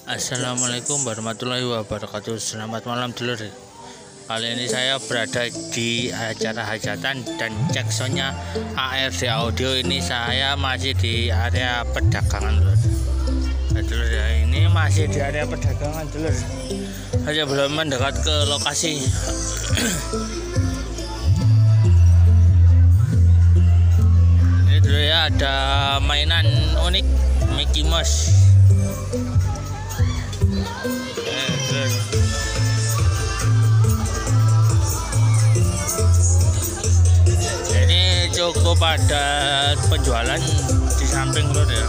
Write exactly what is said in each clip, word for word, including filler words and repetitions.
Assalamualaikum warahmatullahi wabarakatuh. Selamat malam dulur. Kali ini saya berada di acara hajatan dan cek soundnya A R D Audio. Ini saya masih di area perdagangan dulur. Nah, dulur ya, ini masih di area perdagangan dulur. Saya belum mendekat ke lokasi. Ini dulu ya, ada mainan unik Mickey Mouse. Ini cukup padat penjualan di samping lur ya.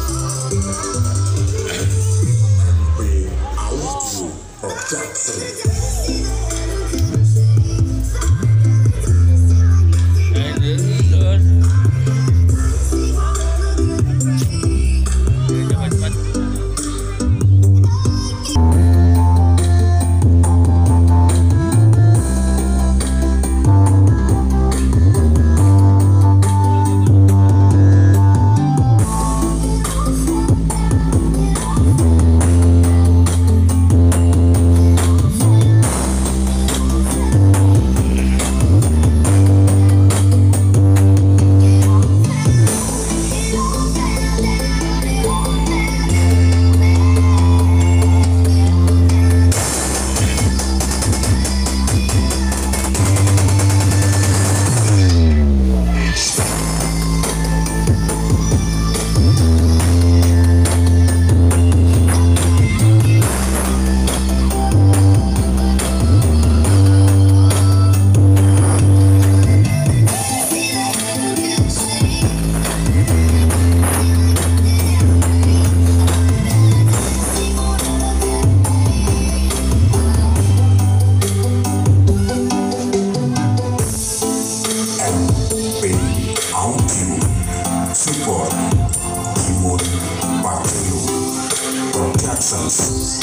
Support Keyboard Patrio Productions.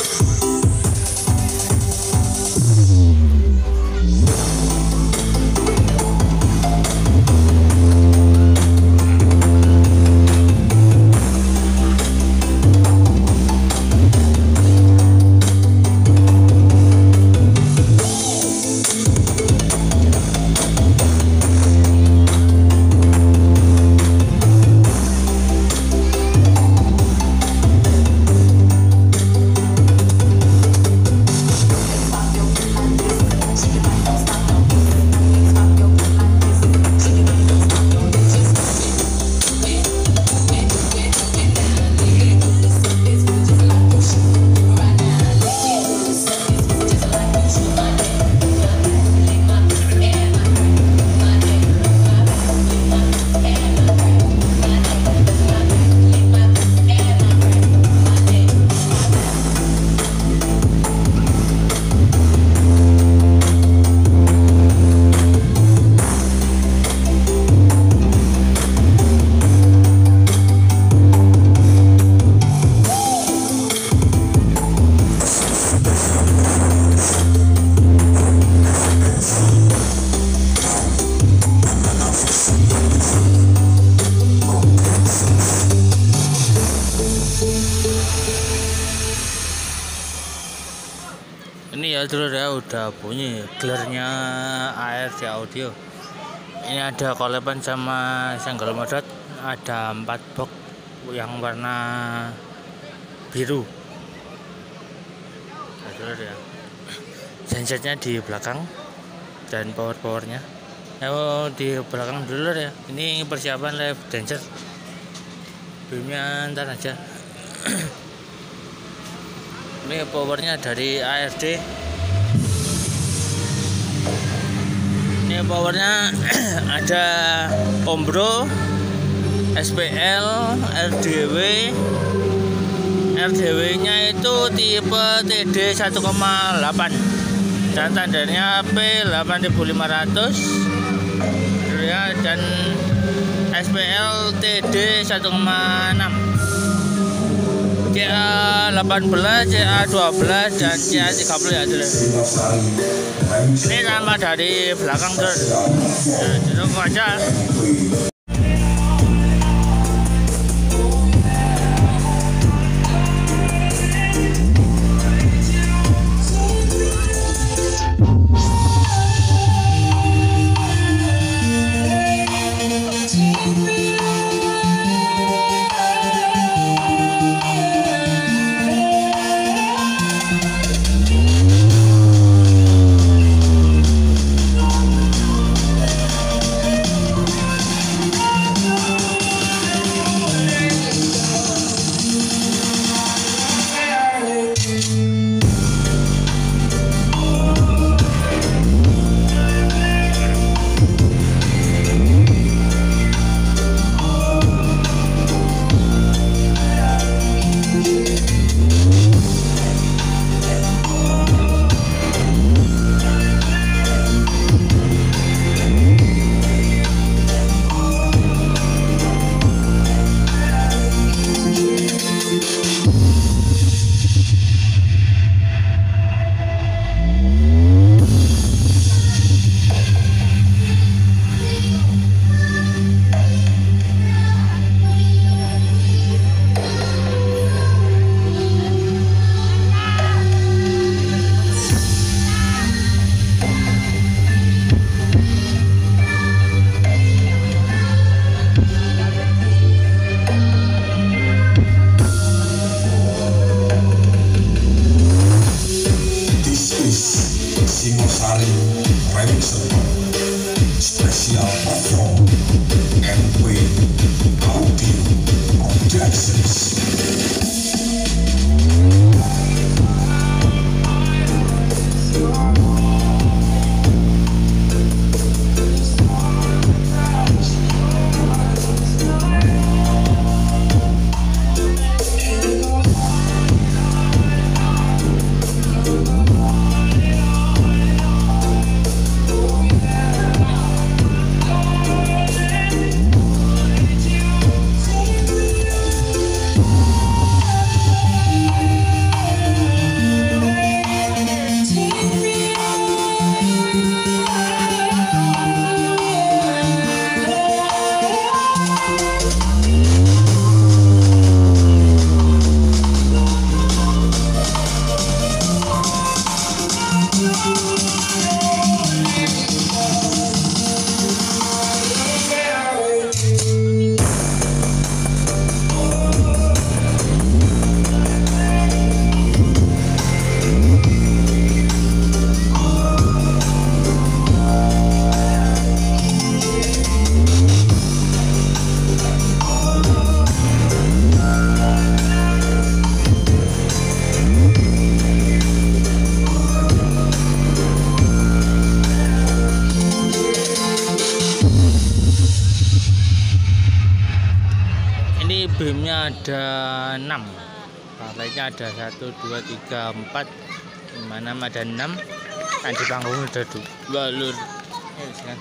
Ini ya dulur ya, udah bunyi gelarnya A R D Audio. Ini ada kolepan sama senggol modot, ada empat box yang warna biru. Nah, dulur ya, gensetnya di belakang dan power powernya. Oh, di belakang dulur ya. Ini persiapan live dancer. Beamnya ntar aja. Ini powernya dari A R D. Ini powernya ada Ombro, S P L, R D W. R D W-nya itu tipe T D satu koma delapan dan standarnya P delapan ribu lima ratus ya, dan S P L T D satu koma enam. C A delapan belas, C A dua belas, dan C A tiga puluh ya dulu. Ini nama dari belakang terus. Tunggu aja. ada enam. Parletnya ada satu dua tiga empat lima enam, ada enam. Kan di panggung ada dua lur. Ya, kan.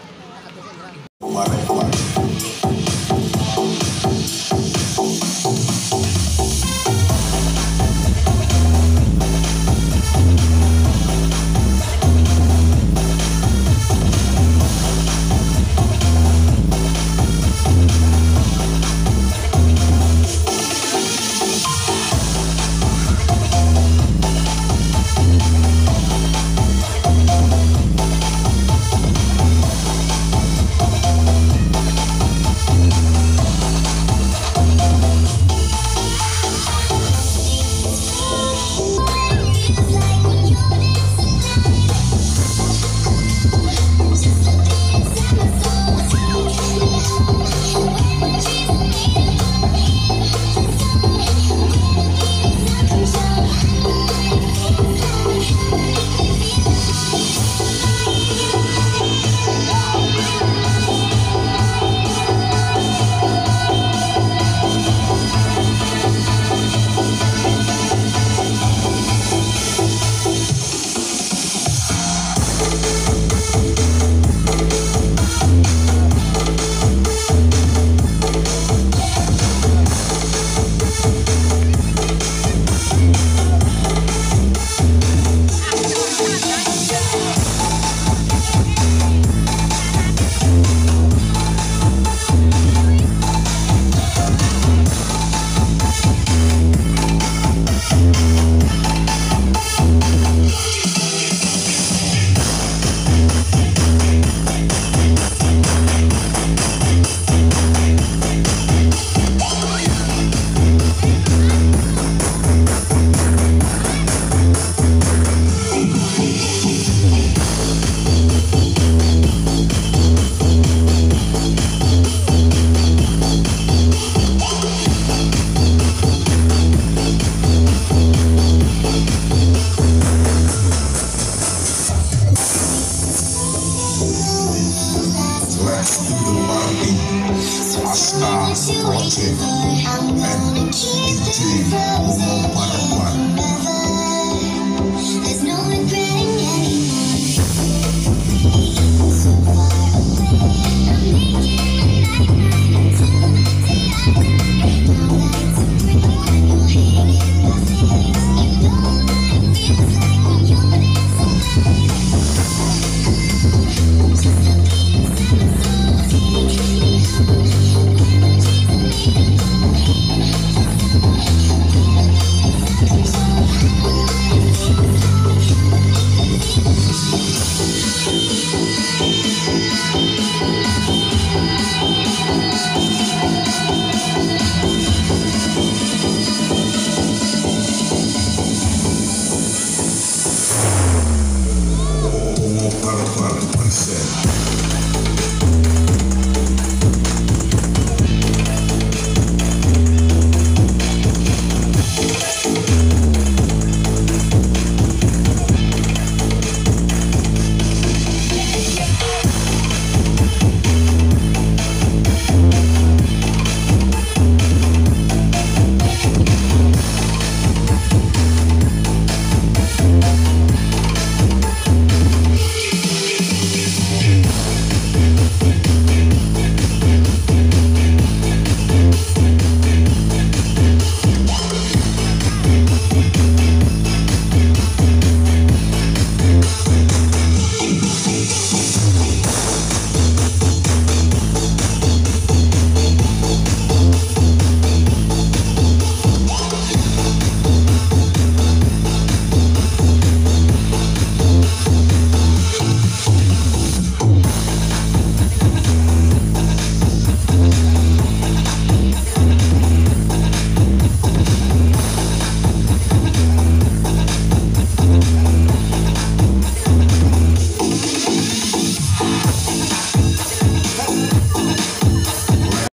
Project and D J Momo Parawan. There's no regretting anymore. So Momo Parawan present